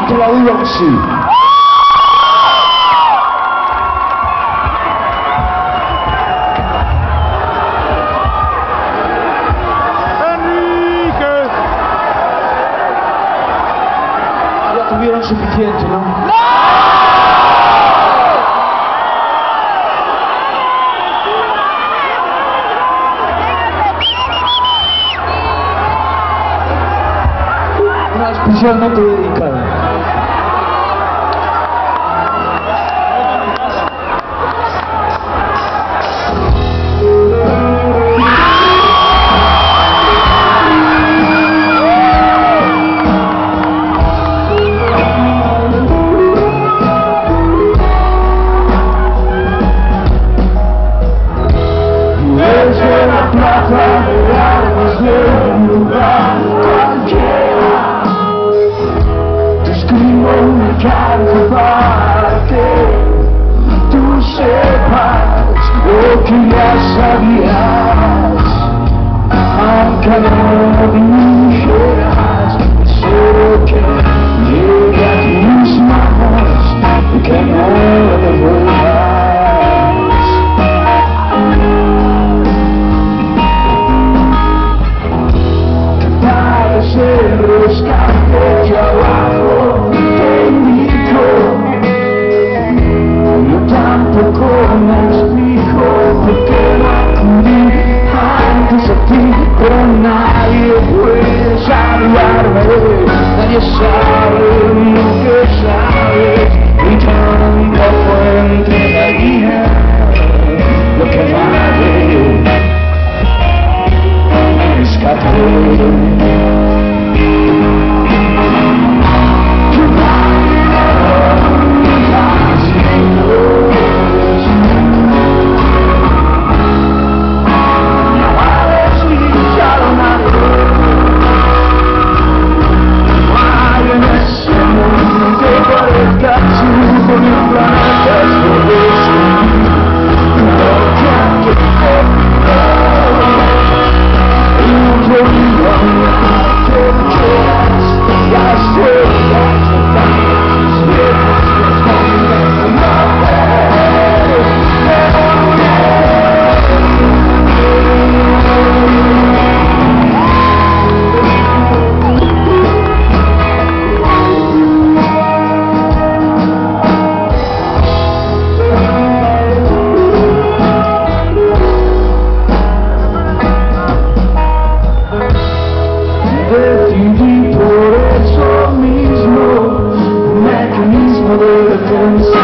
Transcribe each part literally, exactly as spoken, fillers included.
te la digo que sí. Ya tuvieron suficiente, ¿no? Una especialmente dedicada. Para que tú sepas lo que ya sabías, aunque no lo dijeras, solo que llegue a tus manos y que no lo devuelvas. Que parece el rescate que abajo tampoco me explico por qué no acudí antes a ti, pero nadie puede salvarme, nadie sabe lo que sabes, y tampoco entregaría lo que vale rescaté. Decidí por eso mismo un mecanismo de defensa.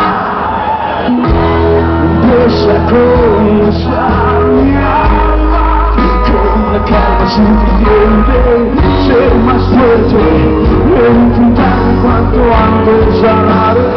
Empieza a colonizar mi alma con una calma suficiente, ser más fuerte, enfrentar cuanto antes a la vez.